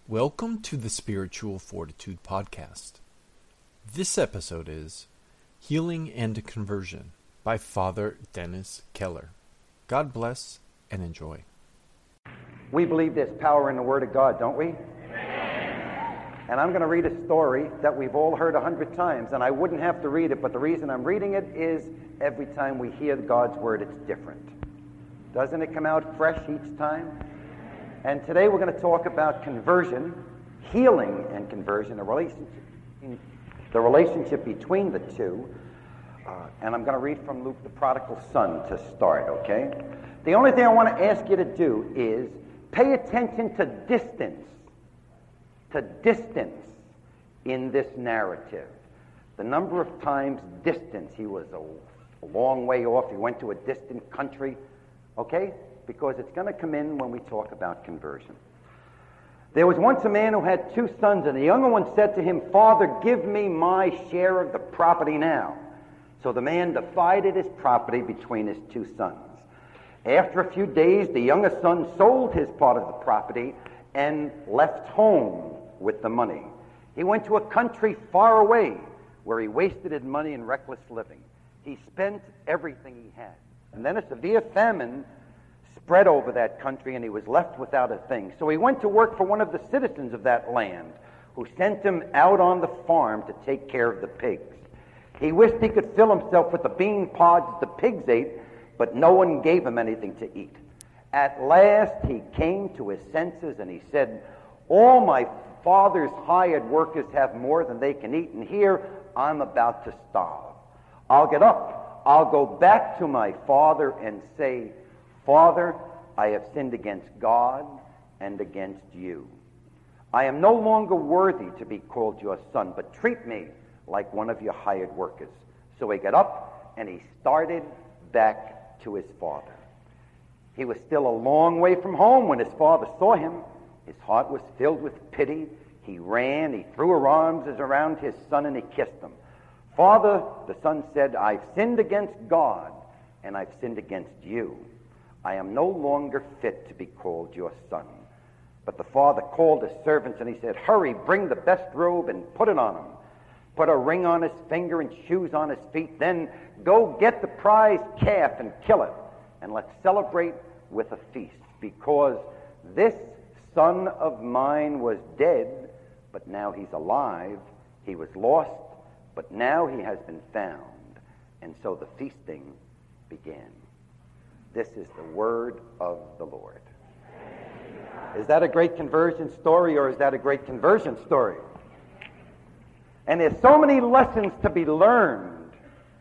Welcome to the Spiritual Fortitude Podcast. This episode is Healing and Conversion by Father Dennis Kelleher. God bless and enjoy. We believe there's power in the Word of God, don't we? And I'm going to read a story that we've all heard 100 times, and I wouldn't have to read it, but the reason I'm reading it is every time we hear God's Word, it's different. Doesn't it come out fresh each time? And today we're going to talk about conversion, healing and conversion, the relationship between the two. And I'm going to read from Luke, the prodigal son, to start, okay? The only thing I want to ask you to do is pay attention to distance in this narrative. The number of times distance, he was a long way off, he went to a distant country, okay? Because it's going to come in when we talk about conversion. There was once a man who had two sons, and the younger one said to him, "Father, give me my share of the property now." So the man divided his property between his two sons. After a few days, the younger son sold his part of the property and left home with the money. He went to a country far away where he wasted his money in reckless living. He spent everything he had. And then a severe famine spread over that country, and he was left without a thing. So he went to work for one of the citizens of that land, who sent him out on the farm to take care of the pigs. He wished he could fill himself with the bean pods the pigs ate, but no one gave him anything to eat. At last he came to his senses, and he said, "All my father's hired workers have more than they can eat, and here I'm about to starve. I'll get up, I'll go back to my father and say, 'Father, I have sinned against God and against you. I am no longer worthy to be called your son, but treat me like one of your hired workers.' So he got up and he started back to his father. He was still a long way from home when his father saw him. His heart was filled with pity. He ran, he threw her arms around his son, and he kissed him. 'Father,' the son said, 'I've sinned against God and I've sinned against you. I am no longer fit to be called your son.' But the father called his servants and he said, 'Hurry, bring the best robe and put it on him. Put a ring on his finger and shoes on his feet. Then go get the prize calf and kill it. And let's celebrate with a feast. Because this son of mine was dead, but now he's alive. He was lost, but now he has been found.' And so the feasting began." This is the word of the Lord. Is that a great conversion story, or is that a great conversion story? And there's so many lessons to be learned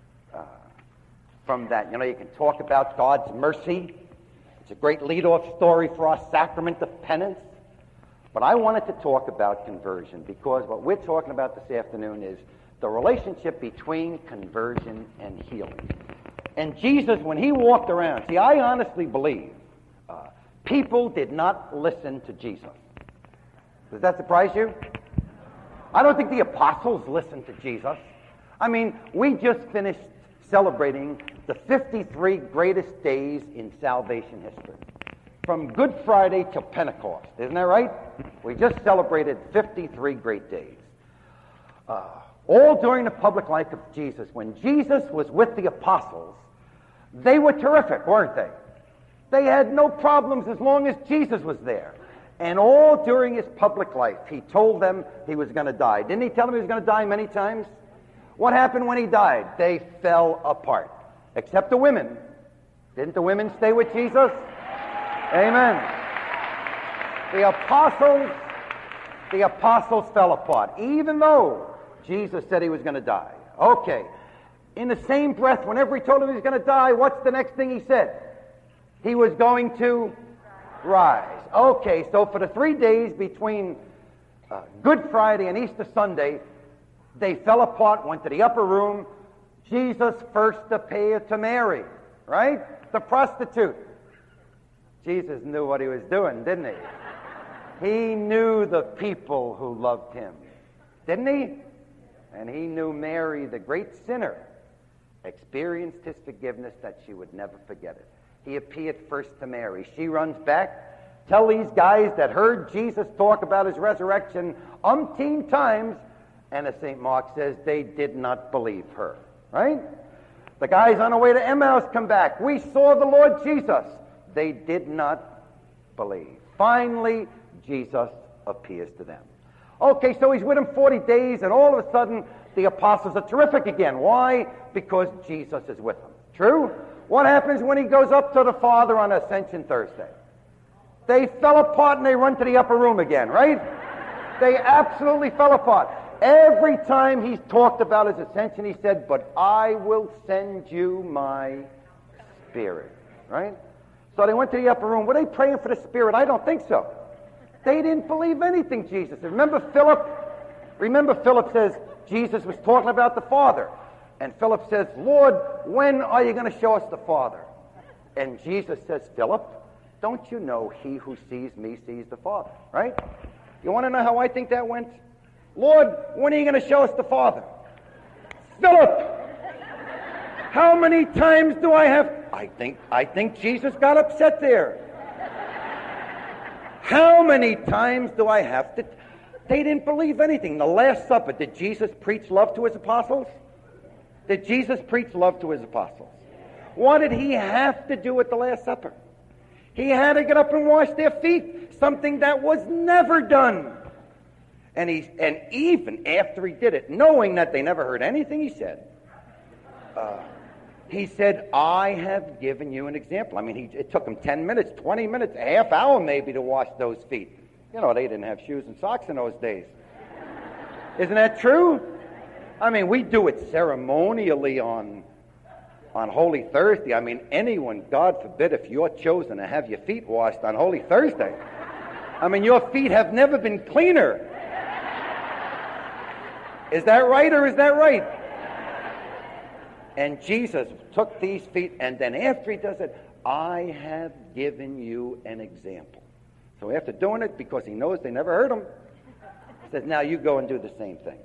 from that. You know, you can talk about God's mercy. It's a great lead-off story for our sacrament of penance. But I wanted to talk about conversion because what we're talking about this afternoon is the relationship between conversion and healing. And Jesus, when he walked around, see, I honestly believe people did not listen to Jesus. Does that surprise you? I don't think the apostles listened to Jesus. I mean, we just finished celebrating the 53 greatest days in salvation history. From Good Friday till Pentecost. Isn't that right? We just celebrated 53 great days. All during the public life of Jesus. When Jesus was with the apostles, they were terrific, weren't they? They had no problems as long as Jesus was there. And all during his public life, he told them he was going to die. Didn't he tell them he was going to die many times? What happened when he died? They fell apart. Except the women. Didn't the women stay with Jesus? Amen. The apostles fell apart, even though Jesus said he was going to die. Okay. In the same breath, whenever he told him he was going to die, what's the next thing he said? He was going to rise. Okay, so for the 3 days between Good Friday and Easter Sunday, they fell apart, went to the upper room. Jesus first appeared to Mary, right? The prostitute. Jesus knew what he was doing, didn't he? He knew the people who loved him, didn't he? And he knew Mary, the great sinner, experienced his forgiveness that she would never forget it. He appeared first to Mary. She runs back tell these guys that heard Jesus talk about his resurrection umpteen times, and as St. Mark says, they did not believe her, right? The guys on the way to Emmaus come back. We saw the Lord Jesus. They did not believe. Finally, Jesus appears to them. Okay, so he's with them 40 days, and all of a sudden, the apostles are terrific again. Why? Because Jesus is with them. True? What happens when he goes up to the Father on Ascension Thursday? They fell apart and they run to the upper room again, right? They absolutely fell apart. Every time he's talked about his ascension, he said, but I will send you my Spirit, right? So they went to the upper room. Were they praying for the Spirit? I don't think so. They didn't believe anything Jesus said. Remember Philip says Jesus was talking about the Father. And Philip says, Lord, when are you going to show us the Father? And Jesus says, Philip, don't you know he who sees me sees the Father, right? You want to know how I think that went? Lord, when are you going to show us the Father? Philip, how many times do I have? I think Jesus got upset there. How many times do I have to? They didn't believe anything. The Last Supper, did Jesus preach love to his apostles? Did Jesus preach love to his apostles? What did he have to do at the Last Supper? He had to get up and wash their feet, something that was never done. And even after he did it, knowing that they never heard anything he said, I have given you an example. I mean, it took him 10 minutes, 20 minutes, a half hour maybe to wash those feet. You know, they didn't have shoes and socks in those days. Isn't that true? I mean, we do it ceremonially on Holy Thursday. I mean, anyone, God forbid, if you're chosen to have your feet washed on Holy Thursday, I mean, your feet have never been cleaner. Is that right or is that right? And Jesus took these feet, and then after he does it, I have given you an example. So after doing it, because he knows they never heard him, he says, now you go and do the same thing.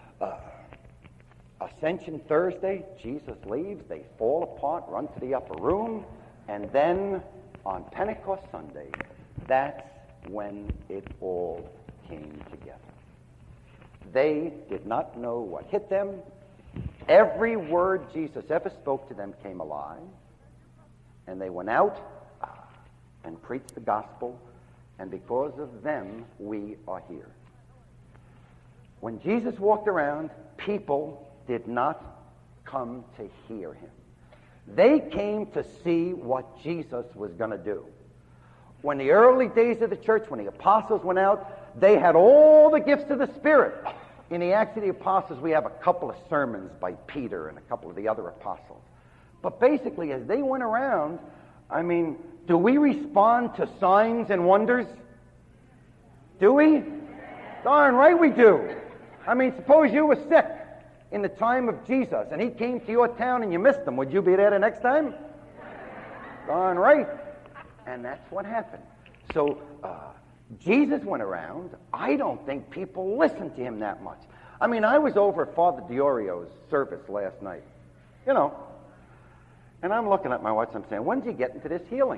Ascension Thursday, Jesus leaves, they fall apart, run to the upper room, and then on Pentecost Sunday, that's when it all came together. They did not know what hit them. Every word Jesus ever spoke to them came alive, and they went out and preached the gospel, and because of them, we are here. When Jesus walked around, people did not come to hear him. They came to see what Jesus was going to do. When the early days of the church, when the apostles went out, they had all the gifts of the Spirit. In the Acts of the Apostles, we have a couple of sermons by Peter and a couple of the other apostles. But basically, as they went around, I mean, do we respond to signs and wonders? Do we? Darn right we do. I mean, suppose you were sick in the time of Jesus and he came to your town and you missed him. Would you be there the next time? Darn right. And that's what happened. So, Jesus went around. I don't think people listened to him that much. I mean, I was over at Father Diorio's service last night, you know, and I'm looking at my watch, I'm saying, when did you get into this healing?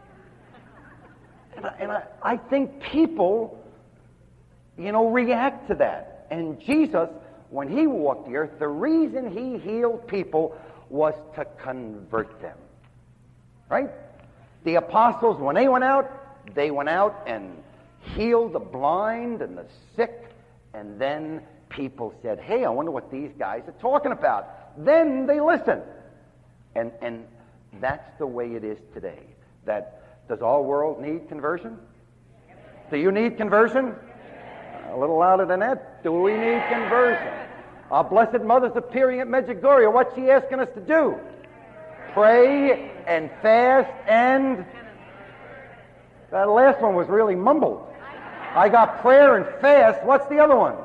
And I think people, you know, react to that. And Jesus, when he walked the earth, the reason he healed people was to convert them, right? The apostles, when they went out and healed the blind and the sick, and then people said, hey, I wonder what these guys are talking about. Then they listened. And that's the way it is today. Does our world need conversion? Do you need conversion? A little louder than that. Do we need conversion? Our Blessed Mother's appearing at Medjugorje. What's she asking us to do? Pray and fast and... That last one was really mumbled. I got prayer and fast. What's the other one?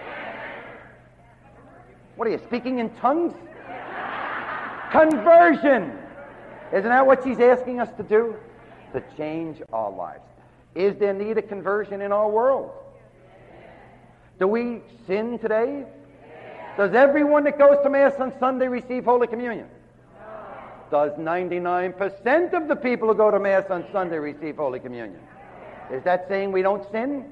What are you, speaking in tongues? Conversion. Isn't that what she's asking us to do? To change our lives. Is there need of conversion in our world? Do we sin today? Does everyone that goes to Mass on Sunday receive Holy Communion? Does 99% of the people who go to Mass on Sunday receive Holy Communion? Is that saying we don't sin?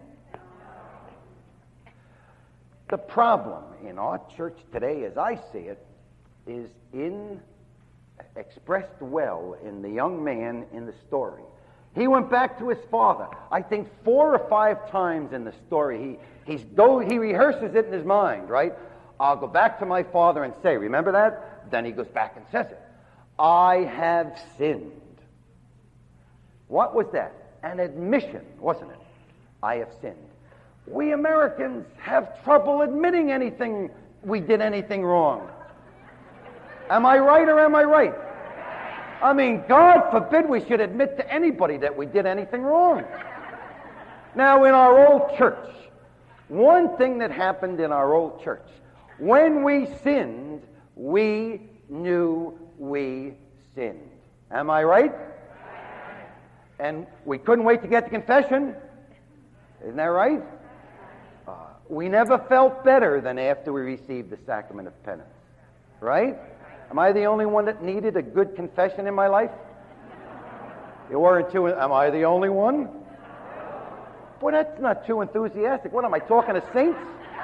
The problem in our church today, as I see it, is expressed well in the young man in the story. He went back to his father. I think 4 or 5 times in the story, he rehearses it in his mind, right? I'll go back to my father and say, remember that? Then he goes back and says it. I have sinned. What was that? An admission, wasn't it? I have sinned. We Americans have trouble admitting we did anything wrong. Am I right or am I right? I mean, God forbid we should admit to anybody that we did anything wrong. Now, in our old church, one thing that happened in our old church, when we sinned, we knew we sinned. Am I right? And we couldn't wait to get to confession. Isn't that right? We never felt better than after we received the sacrament of penance. Right? Am I the only one that needed a good confession in my life? You weren't too... Am I the only one? Boy, that's not too enthusiastic. What, am I talking to saints?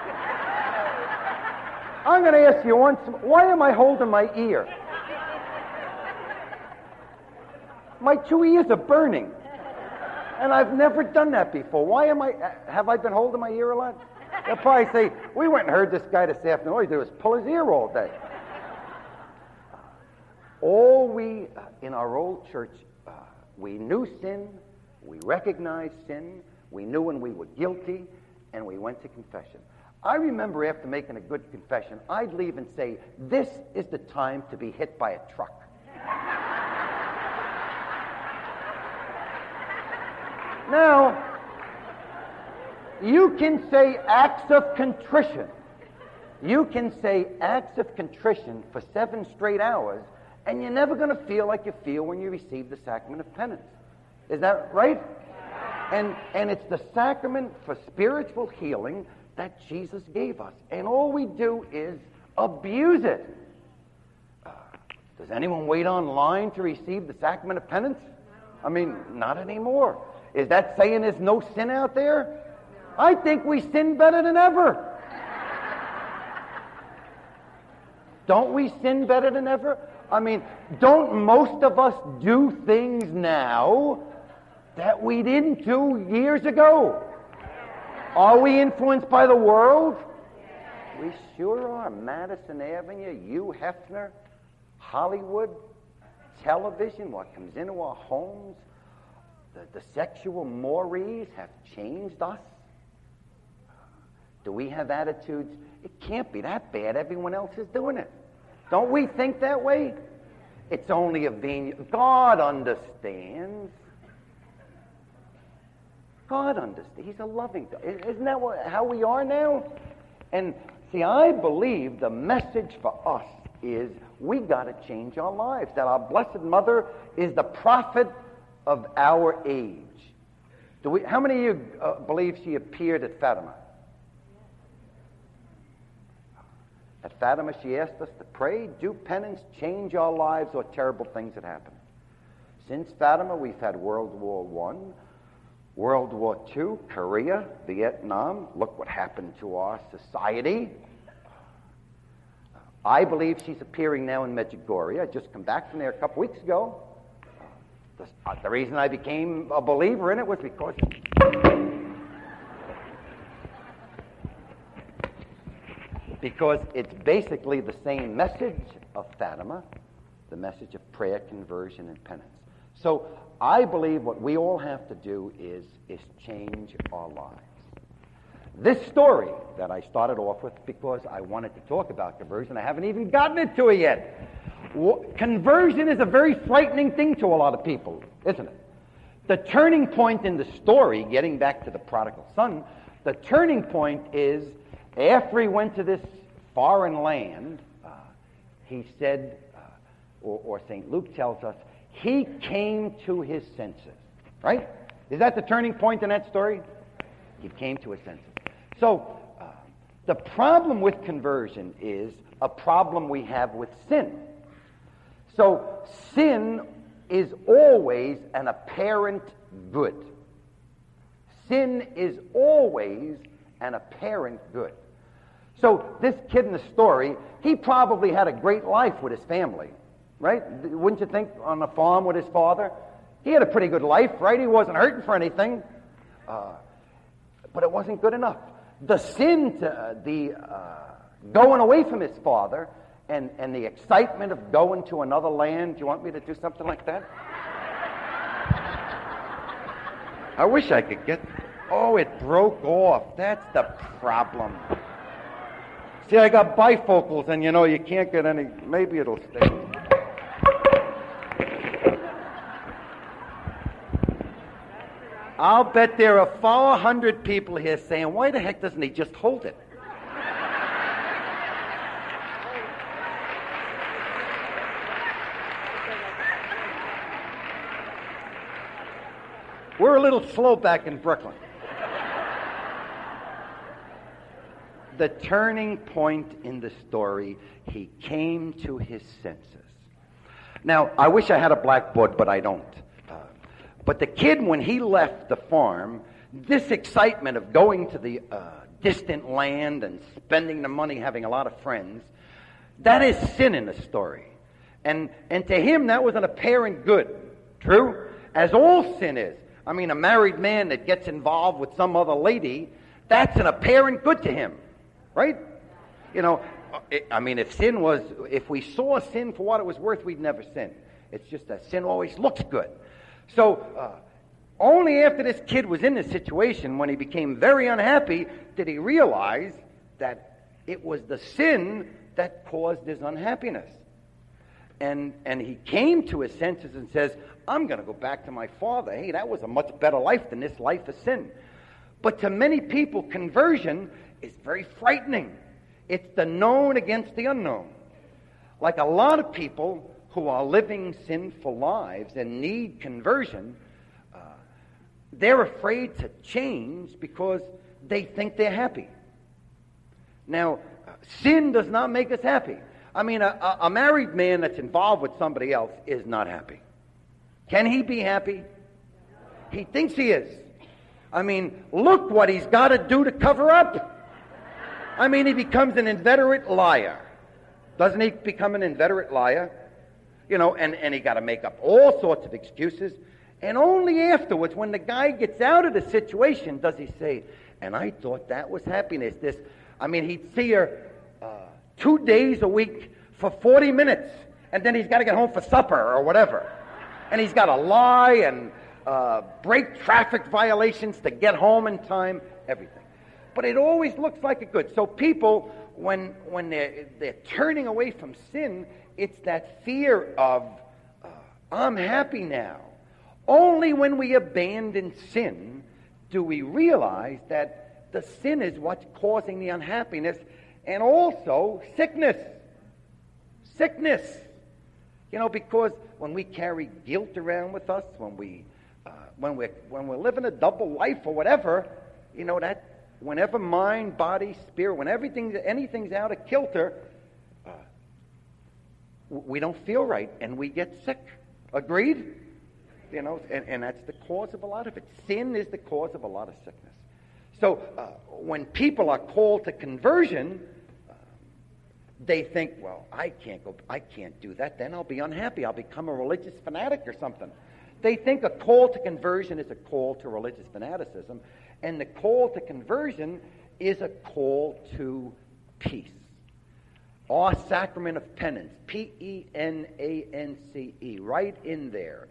I'm going to ask you once, why am I holding my ear? My 2 ears are burning. And I've never done that before. Have I been holding my ear a lot? They'll probably say, we went and heard this guy this afternoon. All he did was pull his ear all day. In our old church, we knew sin, we recognized sin, we knew when we were guilty, and we went to confession. I remember after making a good confession, I'd leave and say, this is the time to be hit by a truck. Now, you can say acts of contrition. You can say acts of contrition for 7 straight hours, and you're never going to feel like you feel when you receive the sacrament of penance. Is that right? And it's the sacrament for spiritual healing that Jesus gave us. And all we do is abuse it. Does anyone wait online to receive the sacrament of penance? I mean, not anymore. Is that saying there's no sin out there? I think we sin better than ever. Don't we sin better than ever? I mean, don't most of us do things now that we didn't do years ago? Are we influenced by the world? We sure are. Madison Avenue, Hugh Hefner, Hollywood, television, what comes into our homes, the sexual mores have changed us. Do we have attitudes? It can't be that bad. Everyone else is doing it. Don't we think that way? It's only a vineyard. God understands. God understands. He's a loving God. Isn't that how we are now? And see, I believe the message for us is we got to change our lives. That our Blessed Mother is the prophet of our age. How many of you believe she appeared at Fatima? At Fatima, she asked us to pray, do penance, change our lives, or terrible things that happen. Since Fatima, we've had World War I, World War II, Korea, Vietnam. Look what happened to our society. I believe she's appearing now in Medjugorje. I just come back from there a couple weeks ago. The reason I became a believer in it was because it's basically the same message of Fatima, the message of prayer, conversion, and penance. So I believe what we all have to do is change our lives. This story that I started off with because I wanted to talk about conversion, I haven't even gotten into it yet. Conversion is a very frightening thing to a lot of people, isn't it? The turning point in the story, getting back to the prodigal son, the turning point is after he went to this foreign land, he said, or St. Luke tells us, he came to his senses. Right? Is that the turning point in that story? He came to his senses. So, the problem with conversion is a problem we have with sin. So, sin is always an apparent good. sin is always an apparent good. So this kid in the story, he probably had a great life with his family, right? Wouldn't you think, on the farm with his father? He had a pretty good life, right? He wasn't hurting for anything. But it wasn't good enough. The sin, the going away from his father, and the excitement of going to another land. Do you want me to do something like that? I wish I could get... Oh, it broke off. That's the problem. See, I got bifocals, and you can't get any... Maybe it'll stay. I'll bet there are 400 people here saying, why the heck doesn't he just hold it? We're a little slow back in Brooklyn. The turning point in the story, he came to his senses. Now, I wish I had a blackboard, but I don't. But the kid, when he left the farm, this excitement of going to the distant land and spending the money, having a lot of friends, that is sin in the story. And to him, that was an apparent good. True? As all sin is. I mean, a married man that gets involved with some other lady, that's an apparent good to him. Right? If we saw sin for what it was worth, we'd never sin. It's just that sin always looks good. So, only after this kid was in this situation, when he became very unhappy, did he realize that it was the sin that caused his unhappiness. And he came to his senses and says, I'm going to go back to my father. Hey, that was a much better life than this life of sin. But to many people, conversion is very frightening. It's the known against the unknown. Like a lot of people who are living sinful lives and need conversion, they're afraid to change because they think they're happy. Now, sin does not make us happy. I mean, a married man that's involved with somebody else is not happy. Can he be happy? He thinks he is. I mean, look what he's got to do to cover up. I mean, he becomes an inveterate liar. Doesn't he become an inveterate liar? And he got to make up all sorts of excuses. And only afterwards, when the guy gets out of the situation, does he say, and I thought that was happiness. He'd see her 2 days a week for 40 minutes, and then he's got to get home for supper or whatever. And he's got to lie and break traffic violations to get home in time, everything. But it always looks like a good. So people, when they're turning away from sin, it's that fear of, I'm happy now. Only when we abandon sin do we realize that the sin is what's causing the unhappiness, and also sickness. Sickness. Because when we carry guilt around with us, when we're living a double life or whatever, that whenever mind, body, spirit, when anything's out of kilter, we don't feel right and we get sick. Agreed? And that's the cause of a lot of it. Sin is the cause of a lot of sickness. So when people are called to conversion, they think, well, I can't do that, then I'll be unhappy. I'll become a religious fanatic or something. They think a call to conversion is a call to religious fanaticism, and the call to conversion is a call to peace. Our sacrament of penance, P-E-N-A-N-C-E, right in there,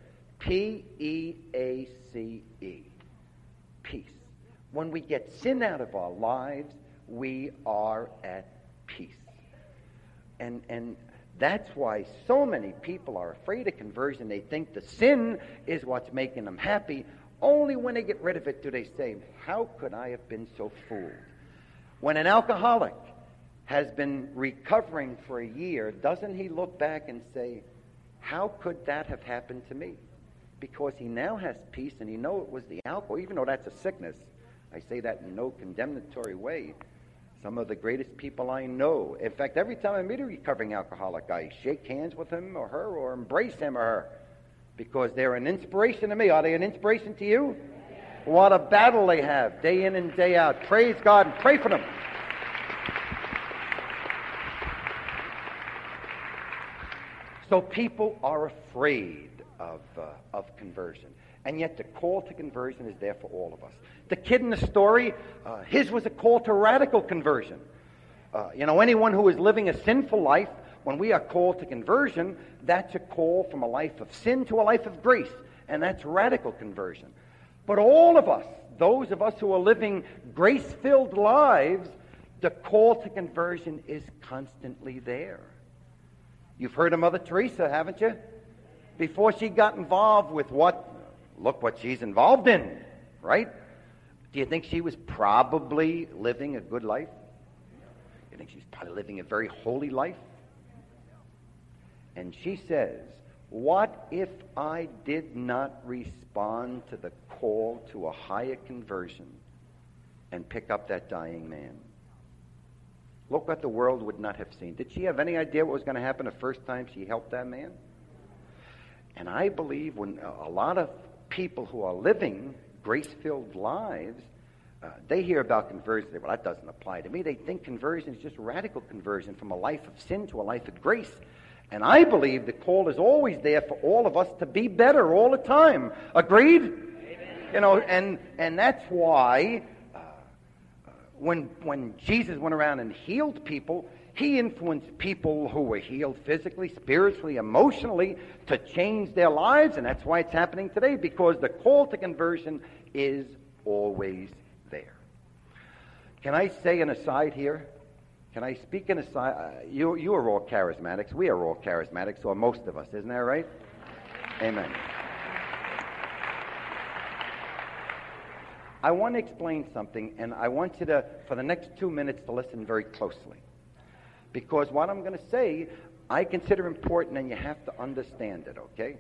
P-E-A-C-E, peace. When we get sin out of our lives, we are at peace. And that's why so many people are afraid of conversion. They think the sin is what's making them happy. Only when they get rid of it do they say, how could I have been so fooled? When an alcoholic has been recovering for a year, doesn't he look back and say, how could that have happened to me? Because he now has peace and he knows it was the alcohol, even though that's a sickness. I say that in no condemnatory way. Some of the greatest people I know. In fact, every time I meet a recovering alcoholic, I shake hands with him or her or embrace him or her because they're an inspiration to me. Are they an inspiration to you? What a battle they have, day in and day out. Praise God and pray for them. So people are afraid of conversion. And yet the call to conversion is there for all of us. The kid in the story, his was a call to radical conversion. Anyone who is living a sinful life, when we are called to conversion, that's a call from a life of sin to a life of grace. And that's radical conversion. But all of us, those of us who are living grace-filled lives, the call to conversion is constantly there. You've heard of Mother Teresa, haven't you? Before she got involved with look what she's involved in, right? Do you think she was probably living a good life? You think she's probably living a very holy life? And she says, what if I did not respond to the call to a higher conversion and pick up that dying man? Look what the world would not have seen. Did she have any idea what was going to happen the first time she helped that man? And I believe when a lot of people who are living grace-filled lives, they hear about conversion. They say, well, that doesn't apply to me. They think conversion is just radical conversion from a life of sin to a life of grace. And I believe the call is always there for all of us to be better all the time. Agreed? Amen. And that's why when Jesus went around and healed people, he influenced people who were healed physically, spiritually, emotionally to change their lives. And that's why it's happening today, because the call to conversion is always there. Can I say an aside here? Can I speak an aside? You are all charismatics. We are all charismatics, or most of us. Isn't that right? Amen. I want to explain something, and I want you to, for the next 2 minutes, to listen very closely. Because what I'm going to say, I consider important, and you have to understand it, okay?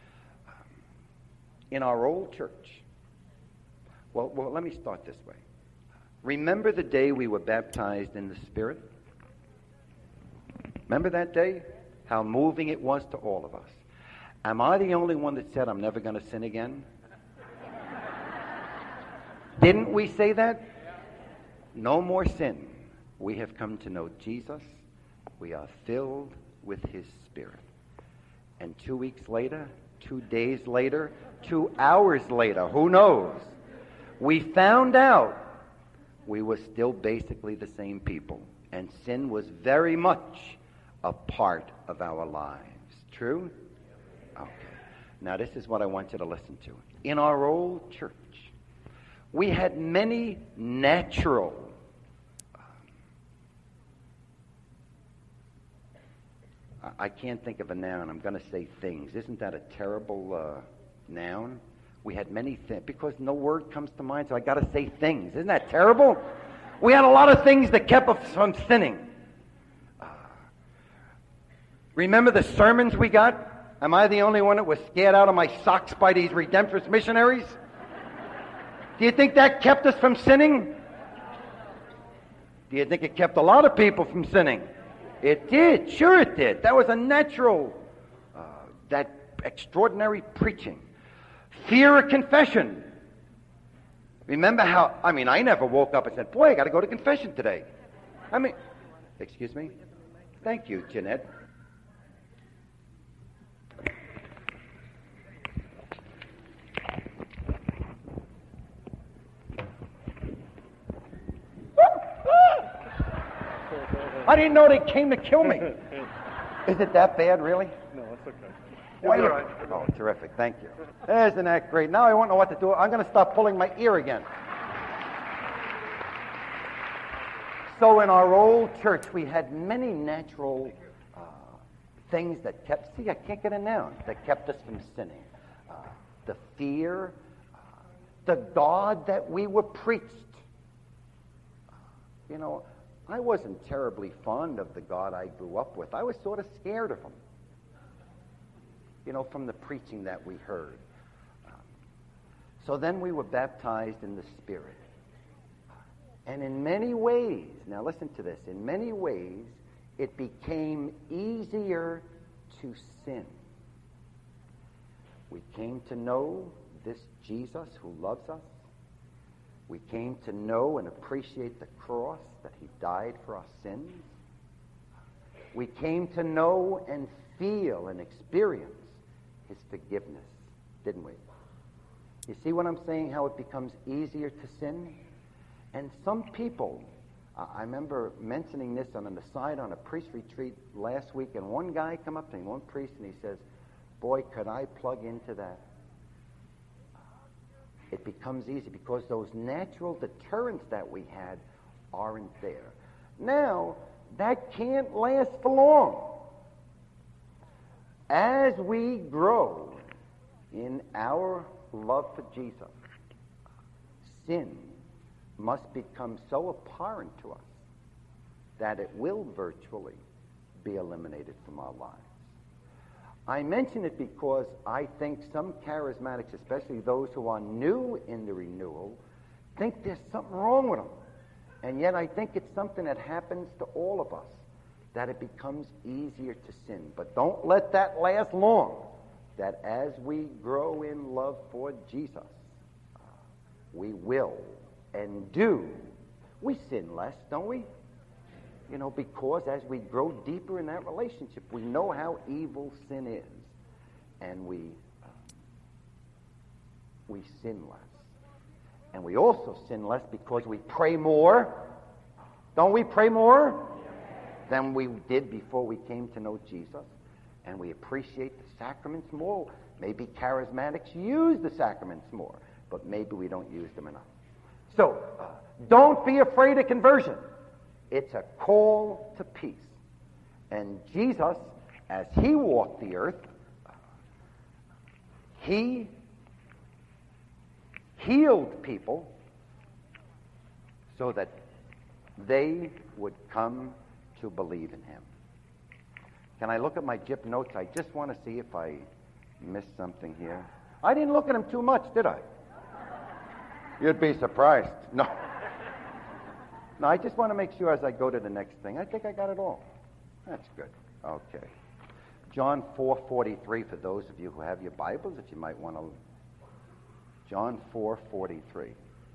In our old church, well, let me start this way. Remember the day we were baptized in the Spirit? Remember that day? How moving it was to all of us. Am I the only one that said, I'm never going to sin again? Didn't we say that? No more sin. We have come to know Jesus. We are filled with His Spirit. And 2 weeks later, 2 days later, 2 hours later, who knows? We found out we were still basically the same people. And sin was very much a part of our lives. True? Okay. Now this is what I want you to listen to. In our old church, we had many natural I can't think of a noun. I'm going to say things. Isn't that a terrible noun? We had many things, because no word comes to mind, so I got to say things. Isn't that terrible? We had a lot of things that kept us from sinning. Remember the sermons we got? Am I the only one that was scared out of my socks by these redemptorist missionaries? Do you think that kept us from sinning? Do you think it kept a lot of people from sinning? It did. Sure it did. That was a natural, that extraordinary preaching. Fear of confession. Remember how, I never woke up and said, boy, I got to go to confession today. Excuse me? Thank you, Jeanette. I didn't know they came to kill me. Is it that bad, really? No, it's okay. Why You're all right. Oh, terrific. Thank you. Isn't that great? Now I won't know what to do. I'm going to stop pulling my ear again. So in our old church, we had many natural things that kept, I can't get a noun, that kept us from sinning. The fear, the God that we were preached. I wasn't terribly fond of the God I grew up with. I was sort of scared of him, from the preaching that we heard. So then we were baptized in the Spirit. And in many ways, now listen to this, in many ways, it became easier to sin. We came to know this Jesus who loves us, We came to know and appreciate the cross, that he died for our sins. We came to know and feel and experience his forgiveness, didn't we? You see what I'm saying, how it becomes easier to sin? And some people, I remember mentioning this on an aside on a priest retreat last week, and one guy come up to me, one priest, and he says, boy, could I plug into that? It becomes easy because those natural deterrents that we had aren't there. Now, that can't last for long. As we grow in our love for Jesus, sin must become so abhorrent to us that it will virtually be eliminated from our lives. I mention it because I think some charismatics, especially those who are new in the renewal, think there's something wrong with them. And yet I think it's something that happens to all of us, that it becomes easier to sin. But don't let that last long, that as we grow in love for Jesus, we will and do. We sin less, don't we? You know, because as we grow deeper in that relationship, we know how evil sin is, and we sin less. And we also sin less because we pray more. Don't we pray more than we did before we came to know Jesus? And we appreciate the sacraments more. Maybe charismatics use the sacraments more, but maybe we don't use them enough. So, don't be afraid of conversion. It's a call to peace. And Jesus, as he walked the earth, he healed people so that they would come to believe in him. Can I look at my GIP notes? I just want to see if I missed something here. I didn't look at them too much, did I? You'd be surprised. No. No, I just want to make sure as I go to the next thing. I think I got it all. That's good. Okay. John 4:43, for those of you who have your Bibles, if you might want to. John 4:43.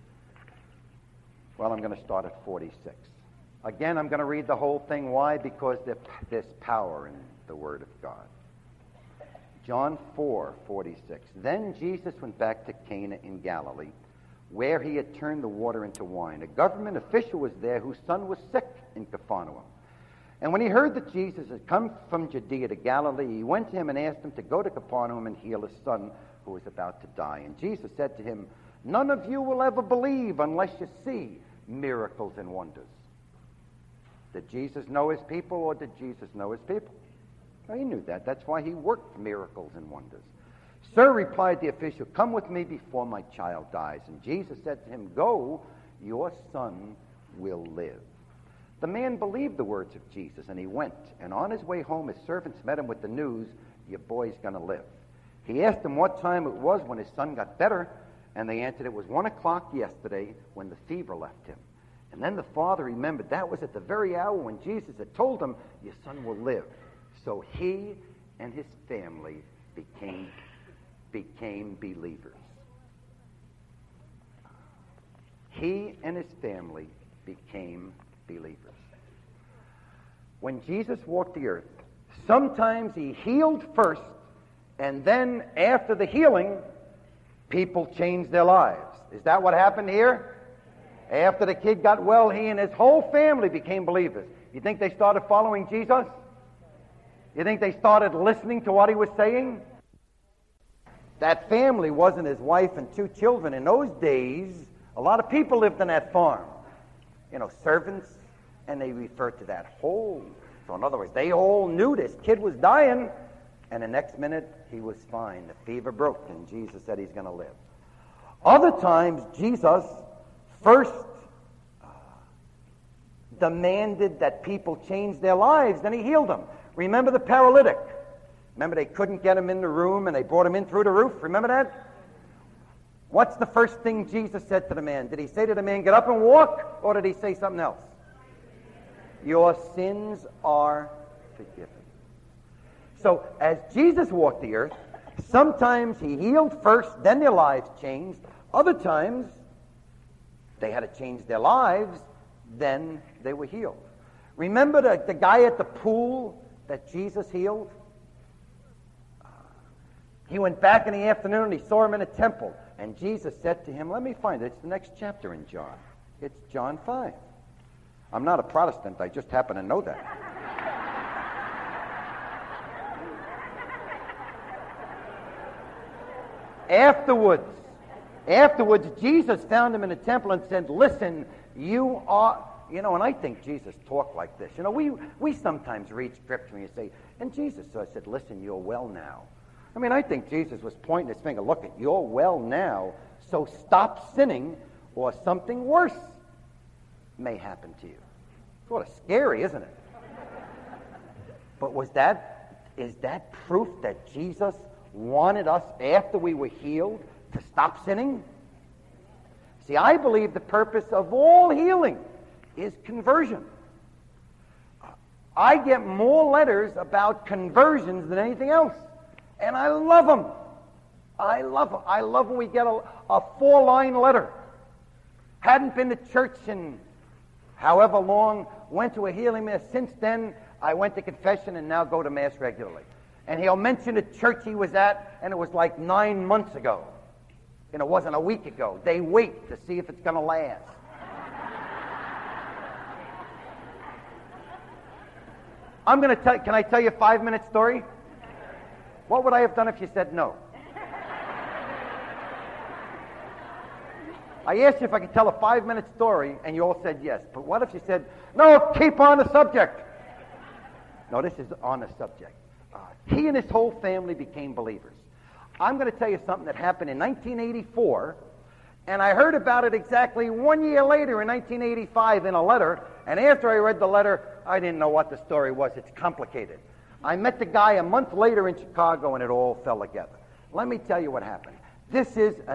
Well, I'm going to start at 46. Again, I'm going to read the whole thing. Why? Because there's power in the Word of God. John 4:46. Then Jesus went back to Cana in Galilee, where he had turned the water into wine. A government official was there whose son was sick in Capernaum. And when he heard that Jesus had come from Judea to Galilee, he went to him and asked him to go to Capernaum and heal his son, who was about to die. And Jesus said to him, none of you will ever believe unless you see miracles and wonders. Did Jesus know his people, or did Jesus know his people? Well, he knew that. That's why he worked miracles and wonders. Sir, replied the official, come with me before my child dies. And Jesus said to him, go, your son will live. The man believed the words of Jesus, and he went. And on his way home, his servants met him with the news, your boy's going to live. He asked them what time it was when his son got better, and they answered, it was 1 o'clock yesterday when the fever left him. And then the father remembered that was at the very hour when Jesus had told him, your son will live. So he and his family became believers. He and his family became believers. When Jesus walked the earth, sometimes he healed first, and then after the healing, people changed their lives. Is that what happened here? After the kid got well, he and his whole family became believers. You think they started following Jesus? You think they started listening to what he was saying? That family wasn't his wife and 2 children. In those days, a lot of people lived on that farm. You know, servants, and they referred to that whole. So in other words, they all knew this kid was dying, and the next minute he was fine. The fever broke, and Jesus said he's going to live. Other times, Jesus first demanded that people change their lives, then he healed them. Remember the paralytic? Remember they couldn't get him in the room and they brought him in through the roof? Remember that? What's the first thing Jesus said to the man? Did he say to the man, get up and walk? Or did he say something else? Your sins are forgiven. So as Jesus walked the earth, sometimes he healed first, then their lives changed. Other times, they had to change their lives, then they were healed. Remember the guy at the pool that Jesus healed? He went back in the afternoon and he saw him in a temple. And Jesus said to him, let me find it. It's the next chapter in John. It's John 5. I'm not a Protestant. I just happen to know that. Afterwards, Jesus found him in the temple and said, listen, you are... You know, and I think Jesus talked like this. You know, we sometimes read scripture and you say, and Jesus said, listen, you're well now. I mean, I think Jesus was pointing his finger, look, you're well now, so stop sinning or something worse may happen to you. Sort of scary, isn't it? But is that proof that Jesus wanted us, after we were healed, to stop sinning? See, I believe the purpose of all healing is conversion. I get more letters about conversions than anything else. And I love them. I love when we get a 4-line letter. Hadn't been to church in however long, went to a healing mass. Since then, I went to confession and now go to mass regularly. And he'll mention the church he was at, and it was like 9 months ago. And it wasn't a week ago. They wait to see if it's going to last. Can I tell you a 5-minute story? What would I have done if you said no? I asked you if I could tell a 5-minute story, and you all said yes. But what if you said, no, keep on the subject? No, this is on the subject. He and his whole family became believers. I'm going to tell you something that happened in 1984, and I heard about it exactly 1 year later in 1985 in a letter, and after I read the letter, I didn't know what the story was. It's complicated. I met the guy a month later in Chicago, and it all fell together. Let me tell you what happened. This is a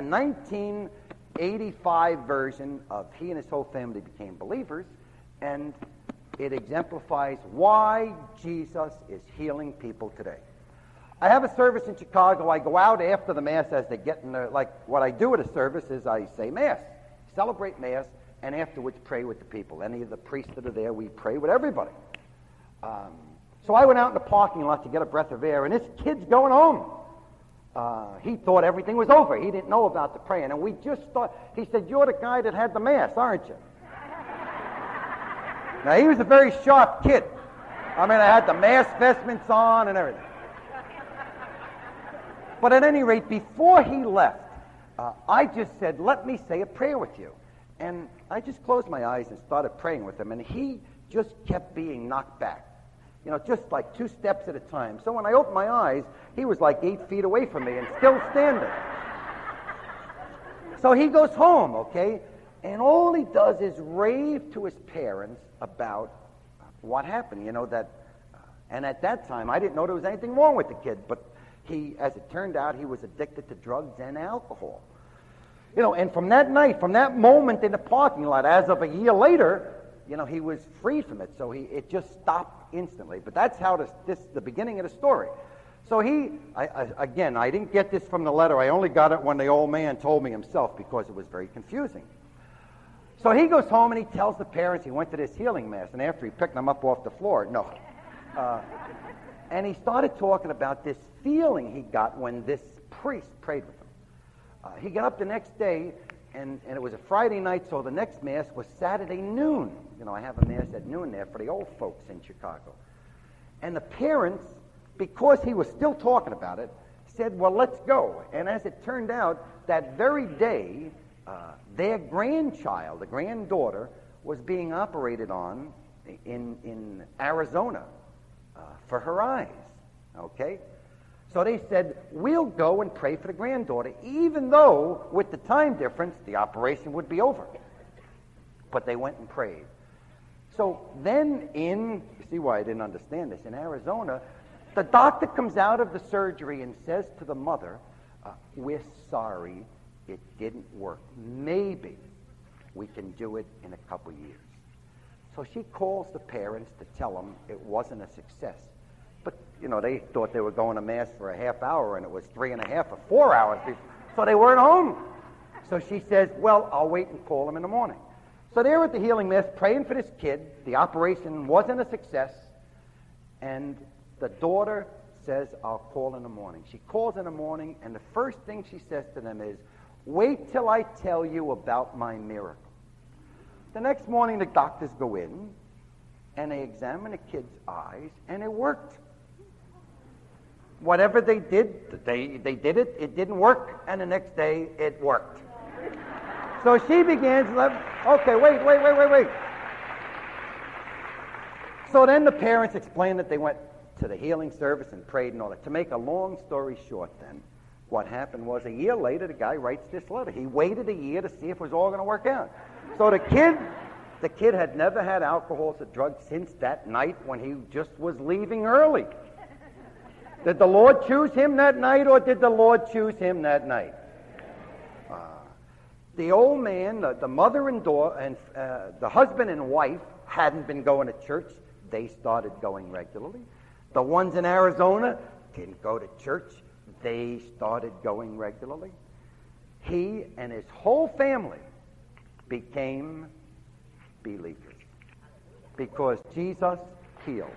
1985 version of He and His Whole Family Became Believers, and it exemplifies why Jesus is healing people today. I have a service in Chicago. I go out after the Mass as they get in there. Like, what I do at a service is I say Mass, celebrate Mass, and afterwards pray with the people. Any of the priests that are there, we pray with everybody. So I went out in the parking lot to get a breath of air, and this kid's going home. He thought everything was over. He didn't know about the praying. And we just thought, he said, you're the guy that had the Mass, aren't you? Now, he was a very sharp kid. I mean, I had the Mass vestments on and everything. But at any rate, before he left, I just said, let me say a prayer with you. And I just closed my eyes and started praying with him, and he just kept being knocked back. You know, just like 2 steps at a time. So when I opened my eyes, he was like 8 feet away from me and still standing. So he goes home, okay? And all he does is rave to his parents about what happened, you know, that... and at that time, I didn't know there was anything wrong with the kid, but he, as it turned out, he was addicted to drugs and alcohol. You know, and from that night, from that moment in the parking lot, as of a year later, you know, he was freed from it. So it just stopped instantly. But that's how the beginning of the story. So I didn't get this from the letter. I only got it when the old man told me himself because it was very confusing. So he goes home and he tells the parents he went to this healing mass. And after he picked them up off the floor, and he started talking about this feeling he got when this priest prayed with him. He got up the next day, and it was a Friday night, so the next Mass was Saturday noon. You know, I have a Mass at noon there for the old folks in Chicago. And the parents, because he was still talking about it, said, well, let's go. And as it turned out, that very day, their grandchild, the granddaughter, was being operated on in Arizona for her eyes, okay? So they said, we'll go and pray for the granddaughter, even though with the time difference, the operation would be over. But they went and prayed. So then you see why I didn't understand this, in Arizona, the doctor comes out of the surgery and says to the mother, we're sorry it didn't work. Maybe we can do it in a couple years. So she calls the parents to tell them it wasn't a success. But, you know, they thought they were going to Mass for a half hour, and it was 3.5 or 4 hours before, so they weren't home. So she says, well, I'll wait and call him in the morning. So they're at the healing mass praying for this kid. The operation wasn't a success. And the daughter says, I'll call in the morning. She calls in the morning, and the first thing she says to them is, wait till I tell you about my miracle. The next morning, the doctors go in, and they examine the kid's eyes, and it worked. Whatever they did, they did it. It didn't work, and the next day, it worked. So she begins, okay, wait. So then the parents explained that they went to the healing service and prayed and all that. To make a long story short then, what happened was a year later, the guy writes this letter. He waited a year to see if it was all going to work out. So the kid had never had alcohol or drugs since that night when he just was leaving early. Did the Lord choose him that night, or did the Lord choose him that night? The old man, the mother and daughter, and the husband and wife hadn't been going to church. They started going regularly. The ones in Arizona didn't go to church. They started going regularly. He and his whole family became believers because Jesus healed.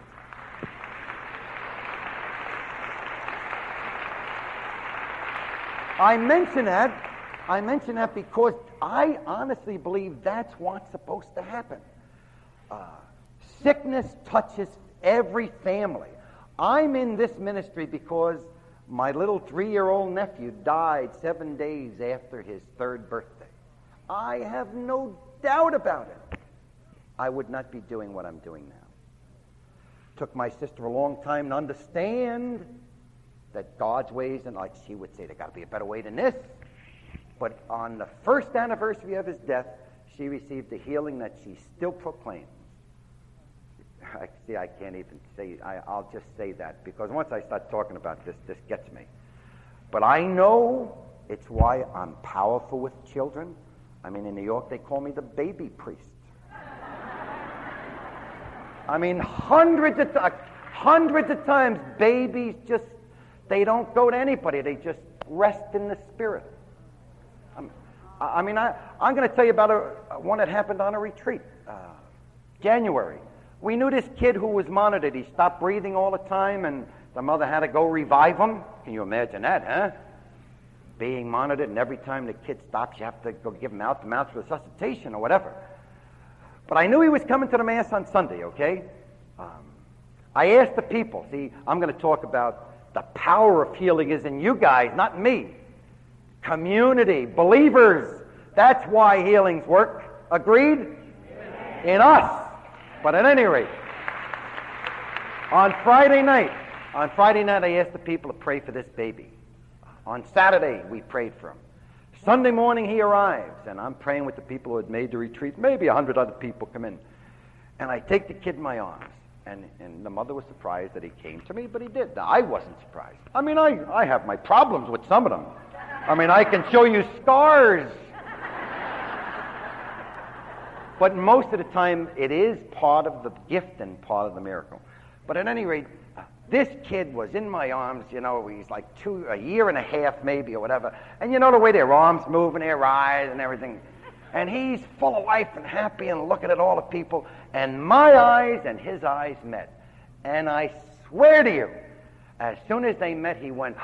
I mention that because I honestly believe that's what's supposed to happen. Sickness touches every family. I'm in this ministry because my little 3-year-old nephew died 7 days after his 3rd birthday. I have no doubt about it. I would not be doing what I'm doing now. Took my sister a long time to understand that God's ways, and like she would say, there got to be a better way than this. But on the 1st anniversary of his death, she received the healing that she still proclaims. I can't even say, I'll just say that, because once I start talking about this gets me. But I know it's why I'm powerful with children. I mean, in New York, they call me the baby priest. I mean, hundreds of times, babies just, they don't go to anybody. They just rest in the Spirit. I'm going to tell you about one that happened on a retreat. January. We knew this kid who was monitored. He stopped breathing all the time, and the mother had to go revive him. Can you imagine that, huh? Being monitored, and every time the kid stops, you have to go give him out the mouth resuscitation or whatever. But I knew he was coming to the Mass on Sunday, okay? I asked the people. See, I'm going to talk about the power of healing is in you guys, not me. Community, believers. That's why healings work. Agreed? In us. But at any rate, on Friday night, I asked the people to pray for this baby. On Saturday, we prayed for him. Sunday morning, he arrives, and I'm praying with the people who had made the retreat. Maybe 100 other people come in. And I take the kid in my arms, and the mother was surprised that he came to me, but he did. Now, I wasn't surprised. I mean, I have my problems with some of them. I mean, I can show you scars. But most of the time, it is part of the gift and part of the miracle. But at any rate, this kid was in my arms, he's like a year and a half maybe or whatever. And you know the way their arms move and their eyes and everything. And he's full of life and happy and looking at all the people. And my eyes and his eyes met. And I swear to you, as soon as they met, he went,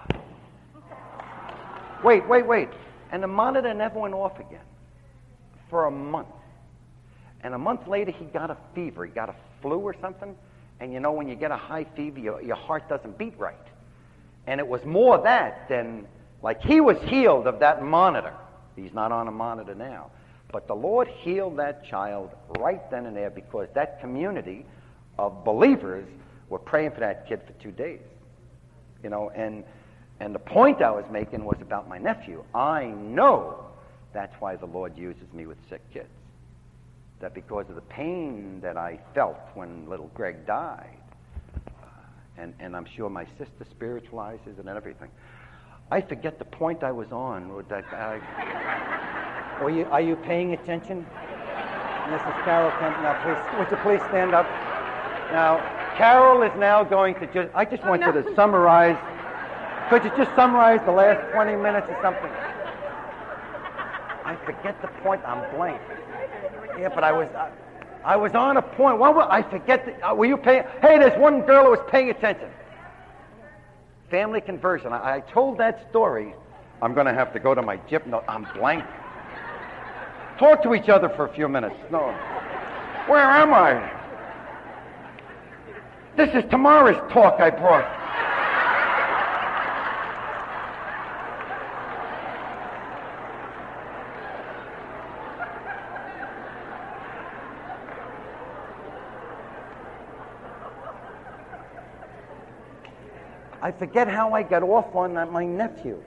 wait. And the monitor never went off again for a month. And a month later, he got a fever. He got a flu or something. And when you get a high fever, your heart doesn't beat right. And it was more that than, like, he was healed of that monitor. He's not on a monitor now. But the Lord healed that child right then and there because that community of believers were praying for that kid for 2 days. And the point I was making was about my nephew. I know that's why the Lord uses me with sick kids. That because of the pain that I felt when little Greg died, and I'm sure my sister spiritualizes it and everything. I forget the point I was on. Are you paying attention? Mrs. Carol Kemp, now please, would you please stand up? Now, Carol is now going to I just want you to summarize. Could you just summarize the last 20 minutes or something? forget the point. I'm blank. Yeah, but I was on a point. I forget. Were you paying? Hey, there's one girl who was paying attention. Family conversion. I told that story. I'm going to have to go to my gym. No, I'm blank. Talk to each other for a few minutes. No. Where am I? This is tomorrow's talk I brought. I forget how I got off on my nephew.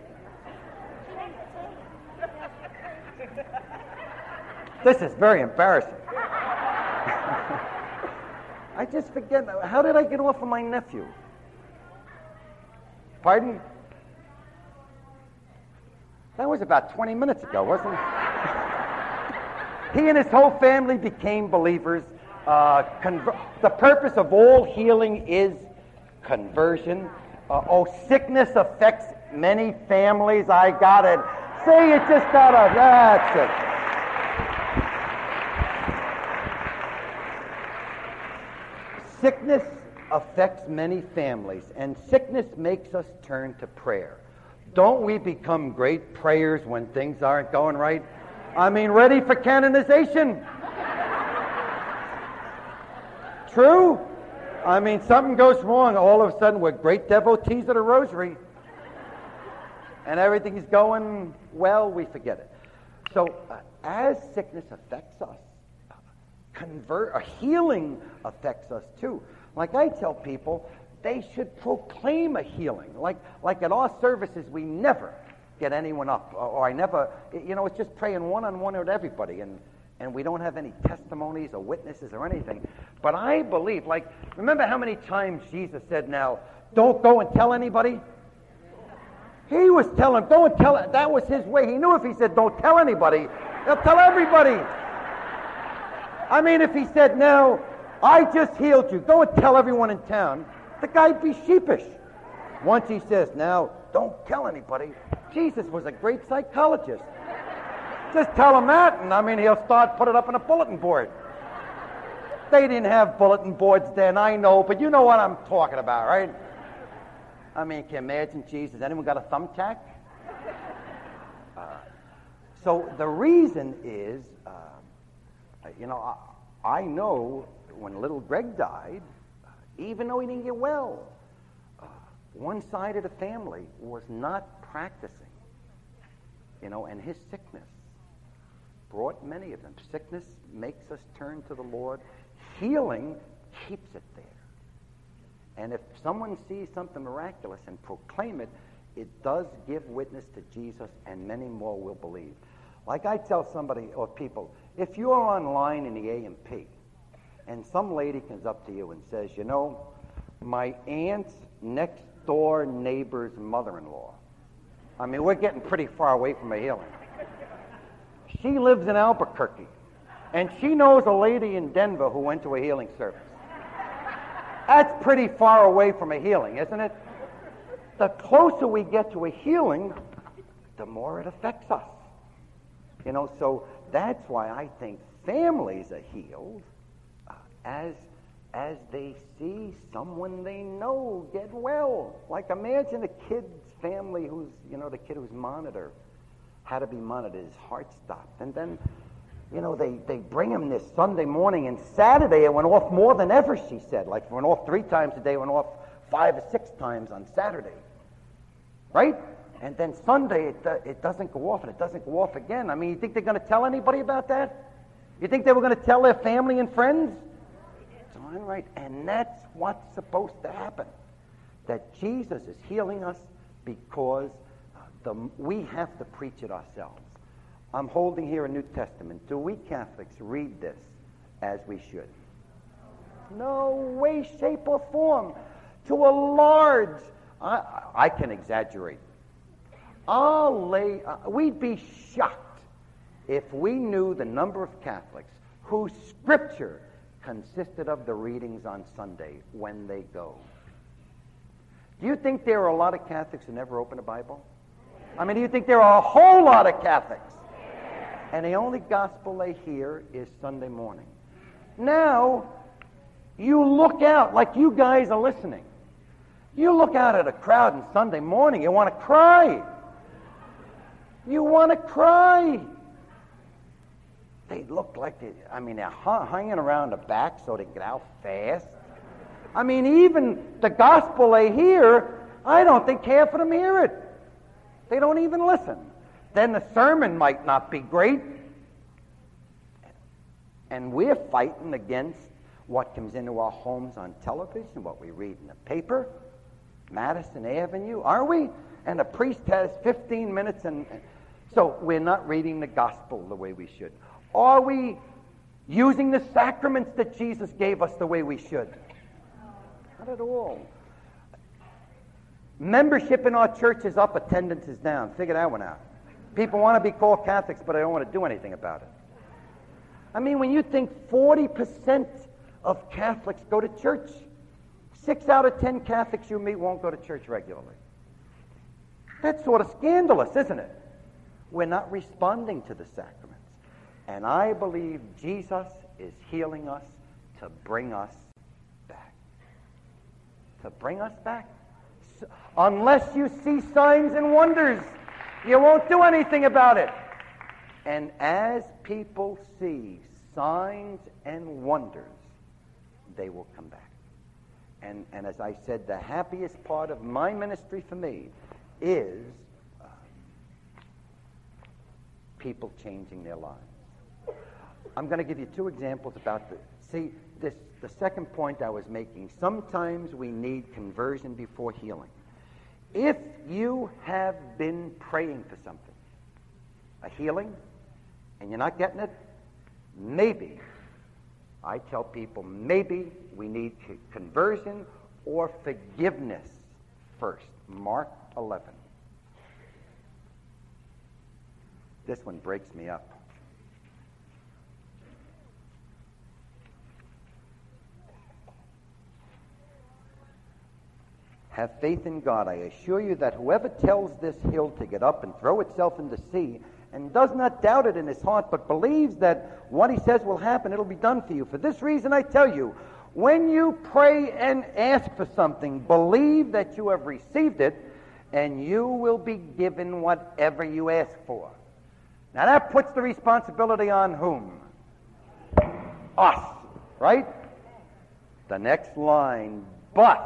This is very embarrassing. I just forget. How did I get off on my nephew? Pardon? That was about 20 minutes ago, wasn't it? He and his whole family became believers. The purpose of all healing is conversion. Sickness affects many families. I got it. See, it just got to. That's it. Sickness affects many families, and sickness makes us turn to prayer. Don't we become great prayers when things aren't going right? I mean, ready for canonization. True? I mean, something goes wrong, all of a sudden we're great devotees of the rosary. And everything's going well, we forget it. So, as sickness affects us, healing affects us too. Like I tell people, they should proclaim a healing. Like at our services, we never get anyone up. Or I never, it's just praying one-on-one with everybody. And we don't have any testimonies or witnesses or anything. But I believe, remember how many times Jesus said, now, don't go and tell anybody? He was telling, go and tell, that was his way. He knew if he said, don't tell anybody, he'll tell everybody. I mean, if he said, now, I just healed you, go and tell everyone in town, the guy'd be sheepish. Once he says, now, don't tell anybody. Jesus was a great psychologist. Just tell him that, and he'll start putting it up on a bulletin board. They didn't have bulletin boards then, I know, but you know what I'm talking about, right? Can you imagine Jesus? Anyone got a thumbtack? So the reason is, I know when little Greg died, even though he didn't get well, one side of the family was not practicing, and his sickness brought many of them. Sickness makes us turn to the Lord. Healing keeps it there. And if someone sees something miraculous and proclaim it, it does give witness to Jesus, and many more will believe. Like I tell somebody or people, if you're online in the A&P and some lady comes up to you and says, my aunt's next door neighbor's mother-in-law, we're getting pretty far away from a healing. She lives in Albuquerque, and she knows a lady in Denver who went to a healing service. That's pretty far away from a healing, isn't it? The closer we get to a healing, the more it affects us. So that's why I think families are healed as they see someone they know get well. Like imagine a kid's family who's, the kid whose monitor had to be monitored, his heart stopped. And then, they bring him this Sunday morning, and Saturday it went off more than ever, she said. Like, it went off 3 times a day, it went off 5 or 6 times on Saturday. Right? And then Sunday it doesn't go off, and it doesn't go off again. You think they're going to tell anybody about that? You think they were going to tell their family and friends? It's all right. And that's what's supposed to happen. That Jesus is healing us because we have to preach it ourselves. I'm holding here a New Testament. Do we Catholics read this as we should? No way, shape, or form. To a large, I can exaggerate. We'd be shocked if we knew the number of Catholics whose scripture consisted of the readings on Sunday when they go. Do you think there are a lot of Catholics who never open a Bible? Do you think there are a whole lot of Catholics? and the only gospel they hear is Sunday morning. Now, you look out, like you guys are listening. You look out at a crowd on Sunday morning, you want to cry. You want to cry. They look like they're hanging around the back so they get out fast. I mean, even the gospel they hear, I don't think half of them hear it. They don't even listen. Then the sermon might not be great. And we're fighting against what comes into our homes on television, what we read in the paper, Madison Avenue, are we? And the priest has 15 minutes, and so we're not reading the gospel the way we should. Are we using the sacraments that Jesus gave us the way we should? Not at all. Membership in our church is up, attendance is down. Figure that one out. People want to be called Catholics, but they don't want to do anything about it. I mean, when you think 40% of Catholics go to church, 6 out of 10 Catholics you meet won't go to church regularly. That's sort of scandalous, isn't it? We're not responding to the sacraments. And I believe Jesus is healing us to bring us back. To bring us back. Unless you see signs and wonders, you won't do anything about it. And as people see signs and wonders, they will come back. And as I said, the happiest part of my ministry for me is people changing their lives. I'm going to give you 2 examples about the second point I was making. Sometimes we need conversion before healing. If you have been praying for something, a healing, and you're not getting it, maybe, I tell people, maybe we need conversion or forgiveness first. Mark 11. This one breaks me up. Have faith in God. I assure you that whoever tells this hill to get up and throw itself in the sea and does not doubt it in his heart, but believes that what he says will happen, it'll be done for you. For this reason I tell you, when you pray and ask for something, believe that you have received it, and you will be given whatever you ask for. Now that puts the responsibility on whom? Us, right? The next line, but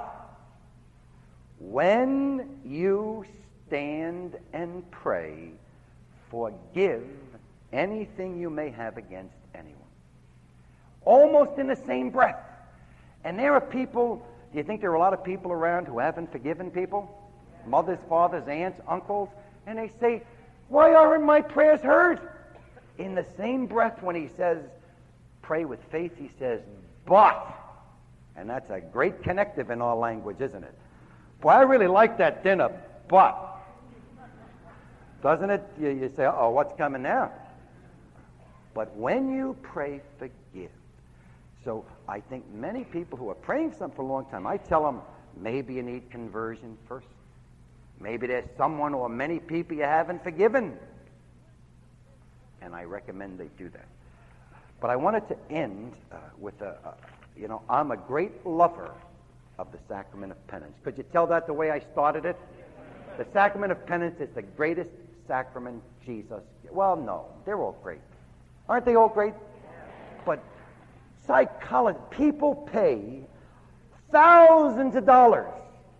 when you stand and pray, forgive anything you may have against anyone. Almost in the same breath. And there are people, do you think there are a lot of people around who haven't forgiven people? Mothers, fathers, aunts, uncles. And they say, why aren't my prayers heard? In the same breath when he says, pray with faith, he says, but. And that's a great connective in our language, isn't it? Boy, I really like that dinner, but. Doesn't it? You say, oh, what's coming now? But when you pray, forgive. So I think many people who are praying something for a long time, I tell them, maybe you need conversion first. Maybe there's someone or many people you haven't forgiven. And I recommend they do that. But I wanted to end with I'm a great lover of the sacrament of penance. Could you tell that the way I started it? The sacrament of penance is the greatest sacrament Jesus. Well, no, they're all great. Aren't they all great? But psychology, people pay thousands of dollars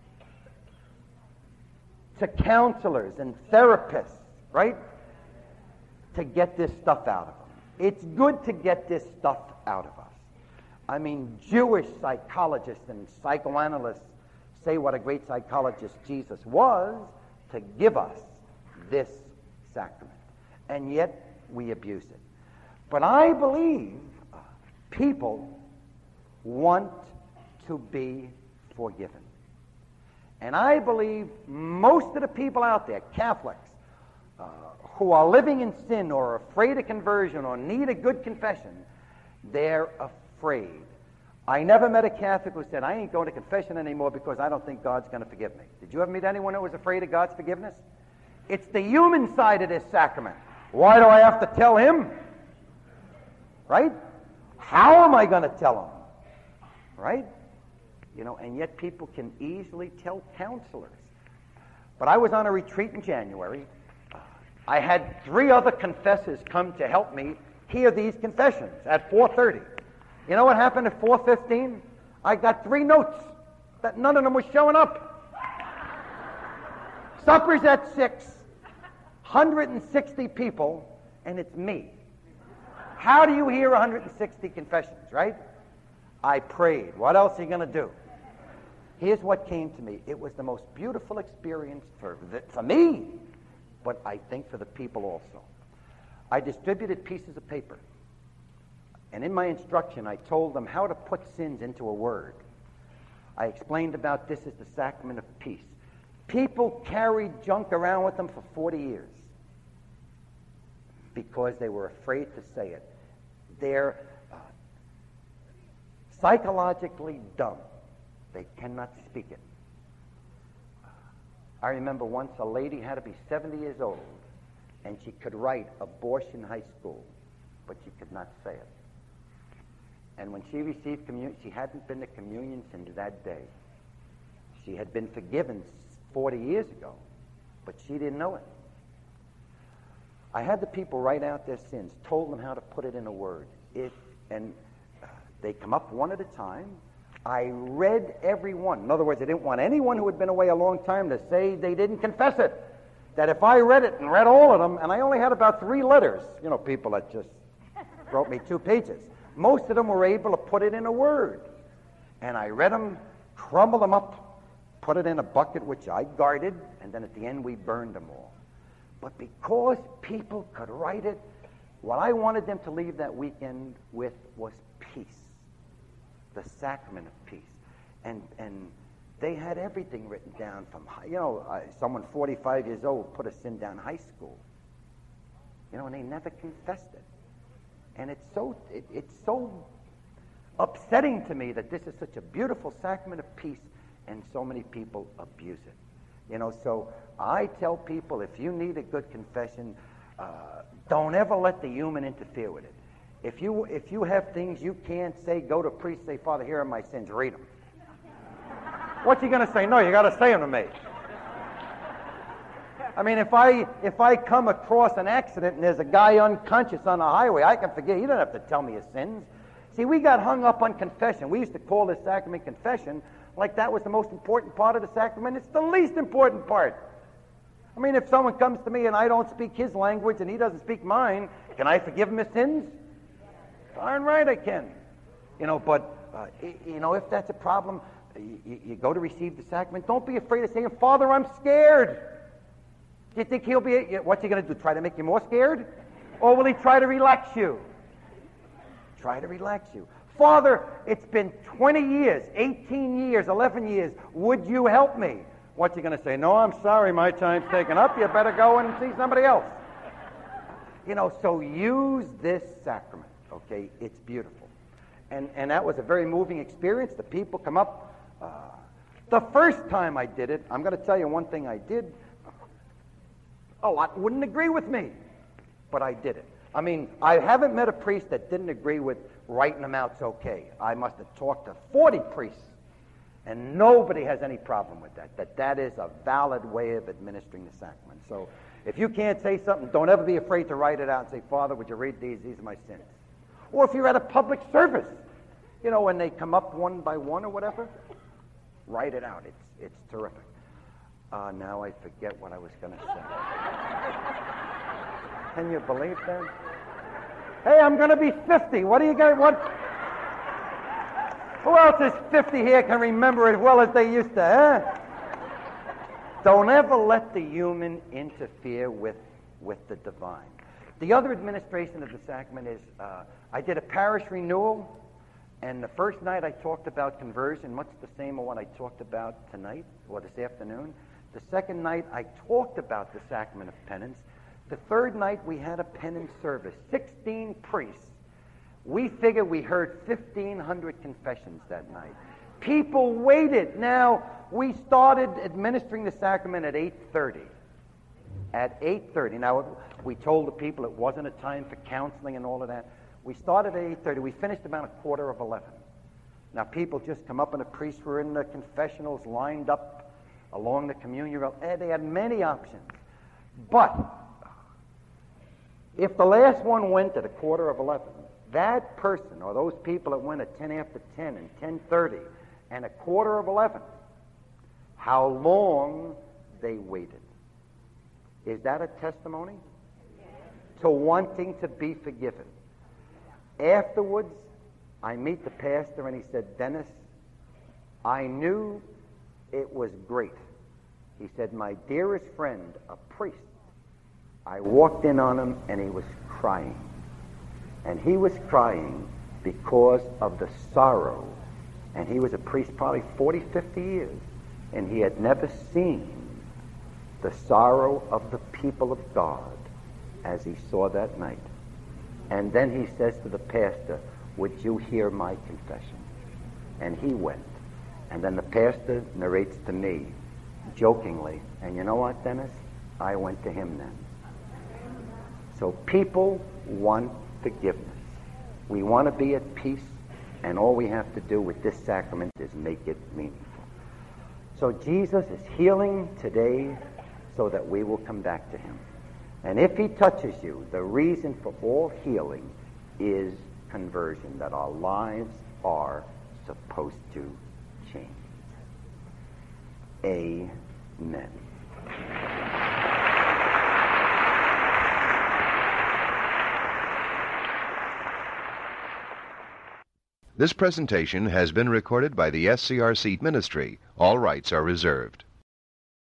to counselors and therapists, right? To get this stuff out of them. It's good to get this stuff out of us. I mean, Jewish psychologists and psychoanalysts say what a great psychologist Jesus was to give us this sacrament. And yet, we abuse it. But I believe people want to be forgiven. And I believe most of the people out there, Catholics, who are living in sin or are afraid of conversion or need a good confession, they're afraid. I never met a Catholic who said, I ain't going to confession anymore because I don't think God's going to forgive me. Did you ever meet anyone who was afraid of God's forgiveness? It's the human side of this sacrament. Why do I have to tell him? Right? How am I going to tell him? Right? And yet people can easily tell counselors. But I was on a retreat in January. I had 3 other confessors come to help me hear these confessions at 4:30. You know what happened at 4:15? I got 3 notes that none of them was showing up. Supper's at 6, 160 people, and it's me. How do you hear 160 confessions, right? I prayed. What else are you going to do? Here's what came to me. It was the most beautiful experience for me, but I think for the people also. I distributed pieces of paper, and in my instruction, I told them how to put sins into a word. I explained about this as the sacrament of peace. People carried junk around with them for 40 years because they were afraid to say it. They're psychologically dumb. They cannot speak it. I remember once a lady had to be 70 years old, and she could write abortion high school, but she could not say it. And when she received communion, she hadn't been to communion since that day. She had been forgiven 40 years ago, but she didn't know it. I had the people write out their sins, told them how to put it in a word. They come up one at a time. I read every one. In other words, I didn't want anyone who had been away a long time to say they didn't confess it. That if I read it and read all of them, and I only had about 3 letters, people that just wrote me 2 pages. Most of them were able to put it in a word. And I read them, crumbled them up, put it in a bucket which I guarded, and then at the end we burned them all. But because people could write it, what I wanted them to leave that weekend with was peace. The sacrament of peace. And they had everything written down from, someone 45 years old put a sin down high school. And they never confessed it. And it's so upsetting to me that this is such a beautiful sacrament of peace and so many people abuse it. So I tell people, if you need a good confession, don't ever let the human interfere with it. If you have things you can't say, go to a priest, say, Father, here are my sins, read them. What's he going to say? No, you got to say them to me. I mean, if I come across an accident and there's a guy unconscious on the highway, I can forget. You don't have to tell me his sins. See, we got hung up on confession. We used to call this sacrament confession like that was the most important part of the sacrament. It's the least important part. I mean, if someone comes to me and I don't speak his language and he doesn't speak mine, can I forgive him his sins? Darn right I can. But if that's a problem, you go to receive the sacrament. Don't be afraid of saying, Father, I'm scared. Do you think he'll be, what's he going to do, try to make you more scared? Or will he try to relax you? Try to relax you. Father, it's been 20 years, 18 years, 11 years. Would you help me? What's he going to say? No, I'm sorry, my time's taken up. You better go and see somebody else. So use this sacrament, okay? It's beautiful. And that was a very moving experience. The people come up. The first time I did it, I'm going to tell you one thing I did. A lot wouldn't agree with me, but I did it. I mean, I haven't met a priest that didn't agree with writing them out's okay. I must have talked to 40 priests, and nobody has any problem with that. That is a valid way of administering the sacrament. So if you can't say something, don't ever be afraid to write it out and say, Father, would you read these? These are my sins. Or if you're at a public service, when they come up one by one or whatever, write it out. It's terrific. Now I forget what I was going to say. Can you believe that? Hey, I'm going to be 50. What do you got? What? Who else is 50 here can remember as well as they used to, huh? Don't ever let the human interfere with the divine. The other administration of the sacrament is, I did a parish renewal, and the first night I talked about conversion, much the same as what I talked about tonight, or this afternoon. The second night I talked about the sacrament of penance. The third night we had a penance service, 16 priests. We figure we heard 1,500 confessions that night. People waited. Now, we started administering the sacrament at 8:30. At 8:30. Now, we told the people it wasn't a time for counseling and all of that. We started at 8:30. We finished about 11:15. Now, people just come up, and the priests were in the confessionals lined up along the communion rail. They had many options. But if the last one went at 11:15, that person or those people that went at 10 after 10 and 10:30 and 11:15, how long they waited. Is that a testimony? To wanting to be forgiven. Afterwards, I meet the pastor and he said, Dennis, I knew it was great. He said, my dearest friend, a priest. I walked in on him and he was crying. And he was crying because of the sorrow. And he was a priest probably 40, 50 years. And he had never seen the sorrow of the people of God as he saw that night. And then he says to the pastor, would you hear my confession? And he went. And then the pastor narrates to me, jokingly, and you know what, Dennis? I went to him then. So people want forgiveness. We want to be at peace, and all we have to do with this sacrament is make it meaningful. So Jesus is healing today so that we will come back to him. And if he touches you, the reason for all healing is conversion, that our lives are supposed to change. Amen. This presentation has been recorded by the SCRC Ministry. All rights are reserved.